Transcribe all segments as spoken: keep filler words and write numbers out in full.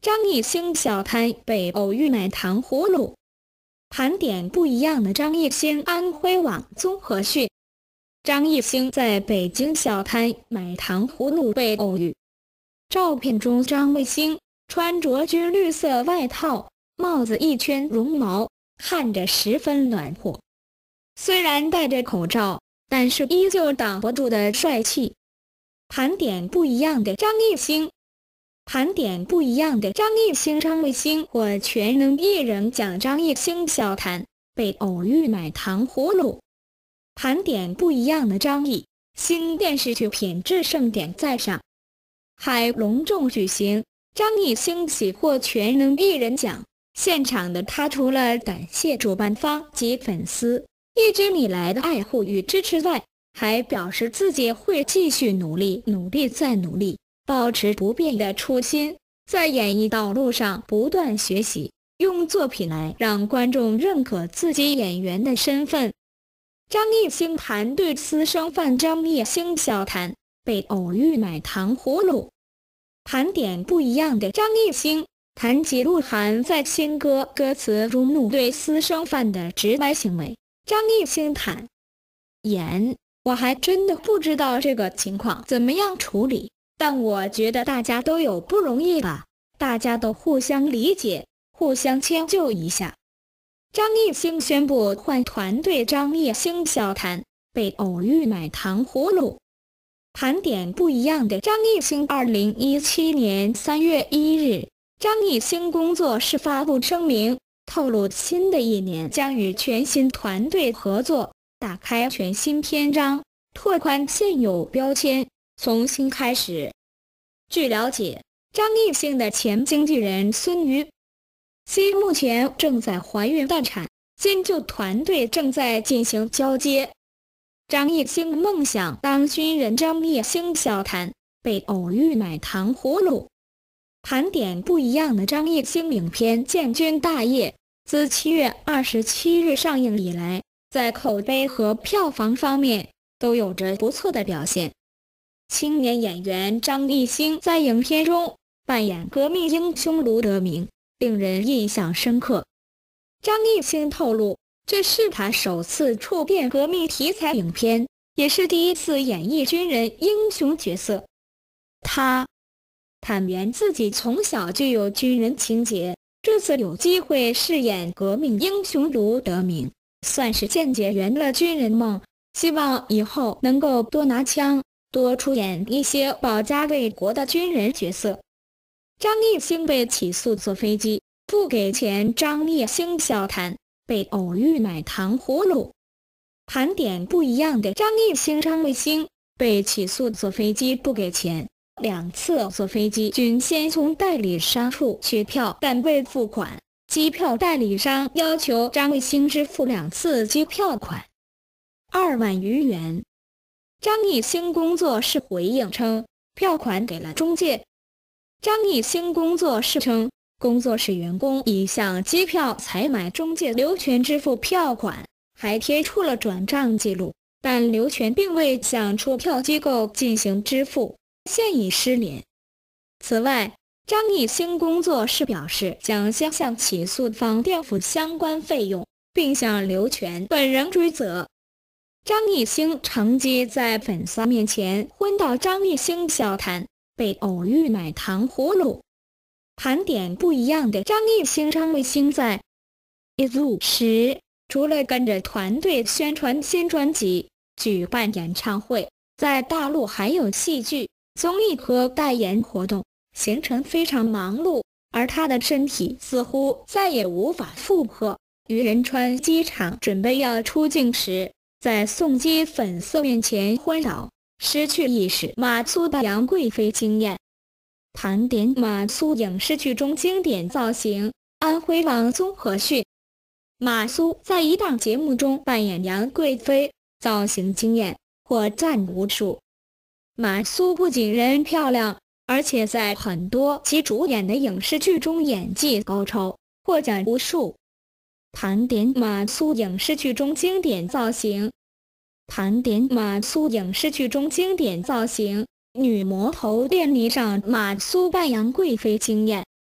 张艺兴小摊被偶遇买糖葫芦，盘点不一样的张艺兴安徽网综合讯。张艺兴在北京小摊买糖葫芦被偶遇。照片中张艺兴穿着军绿色外套，帽子一圈绒毛，看着十分暖和。虽然戴着口罩，但是依旧挡不住的帅气。盘点不一样的张艺兴。盘点不一样的张艺兴张艺兴获全能艺人奖张艺兴小摊被偶遇买糖葫芦。盘点不一样的张艺兴电视剧品质盛典在上海隆重举行，张艺兴喜获全能艺人奖。现场的他除了感谢主办方及粉丝一直以来的爱护与支持外，还表示自己会继续努力努力再努力，保持不变的初心，在演艺道路上不断学习，用作品来让观众认可自己演员的身份。张艺兴团队私生饭张艺兴小摊被偶遇买糖葫芦。盘点不一样的张艺兴谈及鹿晗在新歌歌词中怒对私生饭的直白行为。张艺兴坦言，我还真的不知道这个情况怎么样处理，但我觉得大家都有不容易吧，大家都互相理解，互相迁就一下。张艺兴宣布换团队，张艺兴小摊被偶遇买糖葫芦。盘点不一样的张艺兴二零一七年三月一日，张艺兴工作室发布声明，透露新的一年将与全新团队合作，打开全新篇章，拓宽现有标签，从新开始。据了解，张艺兴的前经纪人孙瑜希目前正在怀孕待产，新旧团队正在进行交接。张艺兴梦想当军人，张艺兴小摊被偶遇买糖葫芦。盘点不一样的张艺兴影片《建军大业》自七月二十七日上映以来，在口碑和票房方面都有着不错的表现。青年演员张艺兴在影片中扮演革命英雄卢德铭，令人印象深刻。张艺兴透露，这是他首次触电革命题材影片，也是第一次演绎军人英雄角色。他坦言自己从小就有军人情节，这次有机会饰演革命英雄卢德铭，算是间接圆了军人梦，希望以后能够多拿枪，多出演一些保家卫国的军人角色。张艺兴被起诉坐飞机不给钱，张艺兴小摊被偶遇买糖葫芦。盘点不一样的张艺兴张艺兴被起诉坐飞机不给钱，两次坐飞机均先从代理商处取票，但未付款，机票代理商要求张艺兴支付两次机票款二万余元。张艺兴工作室回应称，票款给了中介。张艺兴工作室称，工作室员工已向机票采买中介刘全支付票款，还贴出了转账记录，但刘全并未向出票机构进行支付，现已失联。此外，张艺兴工作室表示将先向起诉方垫付相关费用，并向刘全本人追责。张艺兴乘机在粉丝面前昏倒，张艺兴小摊被偶遇买糖葫芦。盘点不一样的张艺兴张艺兴在一组时，除了跟着团队宣传新专辑、举办演唱会，在大陆还有戏剧、综艺和代言活动，行程非常忙碌，而他的身体似乎再也无法负荷。于仁川机场准备要出境时，在送机粉丝面前昏倒，失去意识。马苏的杨贵妃惊艳。盘点马苏影视剧中经典造型。安徽网综合讯，马苏在一档节目中扮演杨贵妃，造型惊艳，获赞无数。马苏不仅人漂亮，而且在很多其主演的影视剧中演技高超，获奖无数。盘点马苏影视剧中经典造型。盘点马苏影视剧中经典造型。女魔头典礼上，马苏扮杨贵妃惊艳。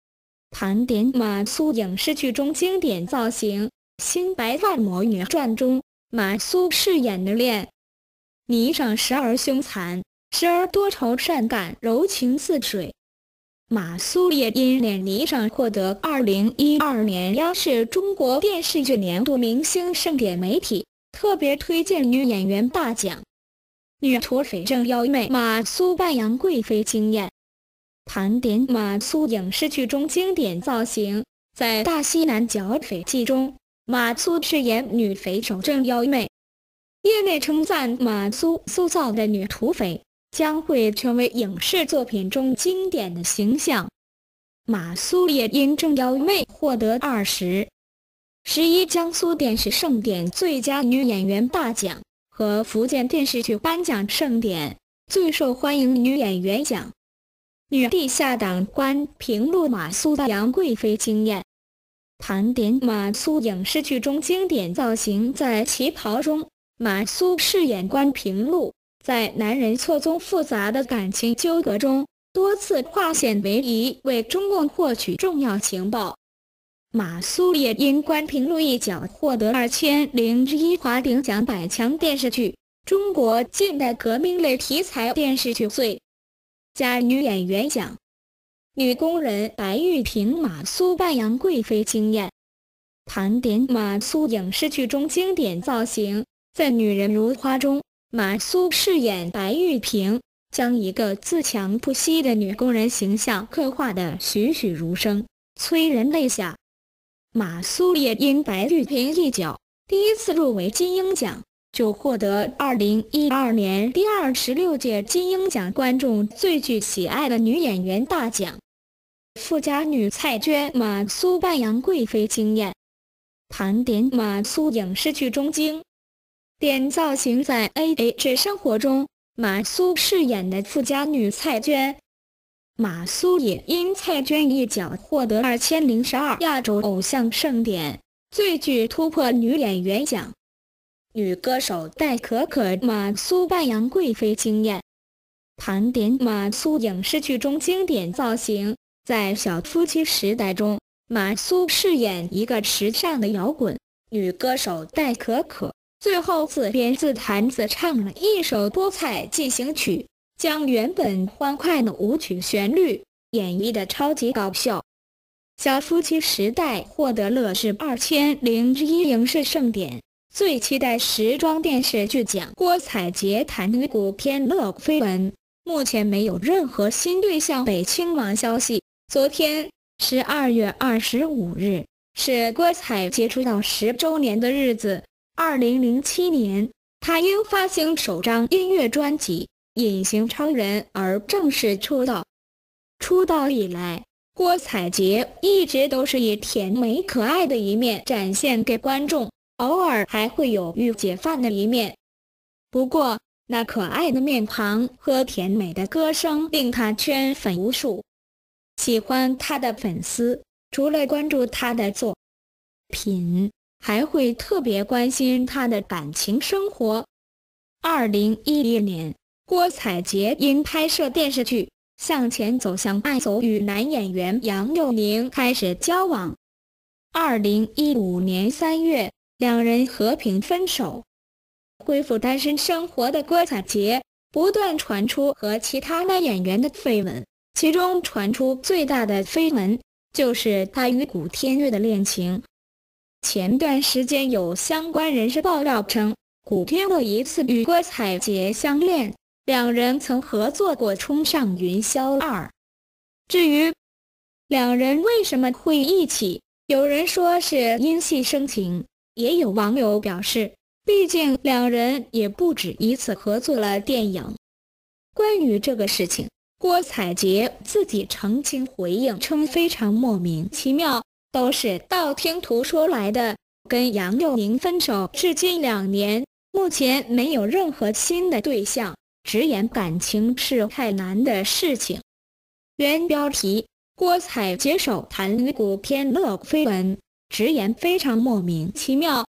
盘点马苏影视剧中经典造型，《新白发魔女传》中马苏饰演的恋霓裳时而凶残，时而多愁善感，柔情似水。马苏也因恋霓裳获得二零一二年央视中国电视剧年度明星盛典媒体特别推荐女演员大奖。女土匪正妖媚马苏扮杨贵妃惊艳。盘点马苏影视剧中经典造型，在《大西南剿匪记》中，马苏饰演女匪首正妖媚。业内称赞马苏塑造的女土匪将会成为影视作品中经典的形象。马苏也因正妖媚获得二十、十一江苏电视盛典最佳女演员大奖和福建电视剧颁奖盛典最受欢迎女演员奖。女帝下党官评录马苏的杨贵妃惊艳。盘点马苏影视剧中经典造型，在旗袍中，马苏饰演关平路，在男人错综复杂的感情纠葛中，多次化险为夷，为中共获取重要情报。马苏也因关平路一角获得二千零一华鼎奖百强电视剧、中国近代革命类题材电视剧最佳女演员奖。女工人白玉萍马苏扮杨贵妃惊艳。盘点马苏影视剧中经典造型，在《女人如花》中，马苏饰演白玉萍，将一个自强不息的女工人形象刻画得栩栩如生，催人泪下。马苏也因白玉萍一角第一次入围金鹰奖，就获得二零一二年第二十六届金鹰奖观众最具喜爱的女演员大奖。富家女蔡娟马苏扮杨贵妃惊艳。盘点马苏影视剧中经典造型，在 A H 生活中，马苏饰演的富家女蔡娟。马苏也因蔡娟一角获得二千零十二亚洲偶像盛典最具突破女演员奖。女歌手戴可可马苏扮杨贵妃惊艳。盘点马苏影视剧中经典造型，在《小夫妻时代》中，马苏饰演一个时尚的摇滚女歌手戴可可，最后自编自弹自唱了一首菠菜进行曲，将原本欢快的舞曲旋律演绎的超级搞笑。小夫妻时代获得乐视二千零一影视盛典最期待时装电视剧奖。郭采洁谈女古天乐绯闻，目前没有任何新对象。北青网消息，昨天十二月二十五日是郭采洁出道十周年的日子。二零零七年，她因发行首张音乐专辑《隐形超人》而正式出道。出道以来，郭采洁一直都是以甜美可爱的一面展现给观众，偶尔还会有御姐范的一面。不过，那可爱的面庞和甜美的歌声令她圈粉无数。喜欢她的粉丝，除了关注她的作品，还会特别关心她的感情生活。二零一一年，郭采洁因拍摄电视剧《向前走向爱走》与男演员杨佑宁开始交往。二零一五年三月，两人和平分手。恢复单身生活的郭采洁不断传出和其他男演员的绯闻，其中传出最大的绯闻就是她与古天乐的恋情。前段时间有相关人士爆料称，古天乐一次与郭采洁相恋，两人曾合作过《冲上云霄二》。至于两人为什么会一起，有人说是因戏生情，也有网友表示，毕竟两人也不止一次合作了电影。关于这个事情，郭采洁自己澄清回应称非常莫名其妙，都是道听途说来的。跟杨佑宁分手至今两年，目前没有任何新的对象，直言感情是太难的事情。原标题：郭采洁首谈与古天乐绯闻，直言非常莫名其妙。